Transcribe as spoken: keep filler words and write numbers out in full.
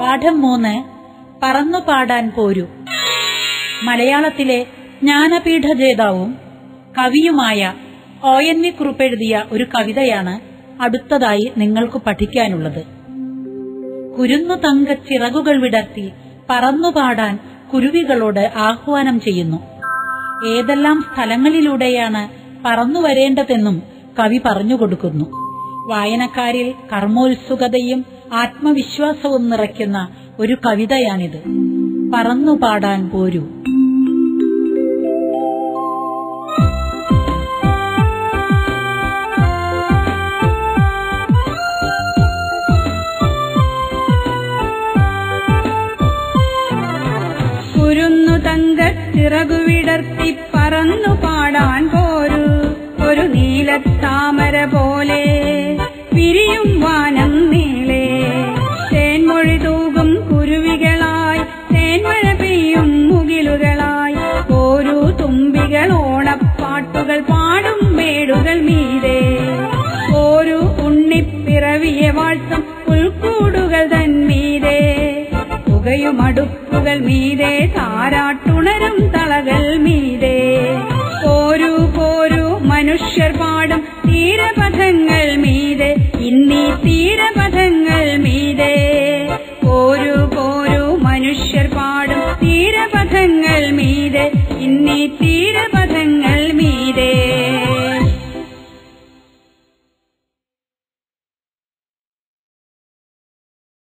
പാഠം മൂന്ന്. പറന്നു പാടാൻ പോരൂ. മലയാളത്തിലെ ജ്ഞാനപീഠ ജേതാവും കവിയുമായ ഒ എൻ വി കുറുപ്പെഴുതിയ ഒരു കവിതയാണ് അടുത്തതായി നിങ്ങൾക്ക് പഠിക്കാനുള്ളത്. കുരുന്നു തങ്ക ചിറകുകൾ വിടർത്തി പറന്നുപാടാൻ കുരുവികളോട് ആഹ്വാനം ചെയ്യുന്നു. ഏതെല്ലാം സ്ഥലങ്ങളിലൂടെയാണ് പറന്നു വരേണ്ടതെന്നും കവി പറഞ്ഞുകൊടുക്കുന്നു. വായനക്കാരിൽ കർമ്മോത്സുകതയും ആത്മവിശ്വാസവും നിറയ്ക്കുന്ന ഒരു കവിതയാണിത്. പറന്നുപാടാൻ പോരൂ. കുരുന്നു തങ്കച്ചിറകുവിടർത്തി പറന്നു പാടാൻ പോരൂ. ഒരു നീലത്താമര പോലെ വിരിയും വാനം നീളെ, തേൻമൊഴി തൂകും കുരുവികളായി തേൻമഴ പെയ്യും മുകിലുകളായി, ഓരോ തുമ്പികൾ ഓണപ്പാട്ടുകൾ പാടും മേടുകൾ മീതെ, ഓരോ ഉണ്ണിപ്പിറവിയെ വാഴ്ത്തും പുൽക്കൂടുകൾ തന്മീതെ, പുകയും അടുപ്പുകൾ മീതെ താരാട്ടുണരും തളകൾ മീതെ, പോരൂ പോരൂ മനുഷ്യർ പാടും തീരപഥങ്ങൾ മീതെ, ഇന്നീ തീരപഥങ്ങൾ മീതെ, പോരൂ പോരൂ മനുഷ്യർ പാടും തീരപഥങ്ങൾ മീതെ, ഇന്നീ തീരപഥങ്ങൾ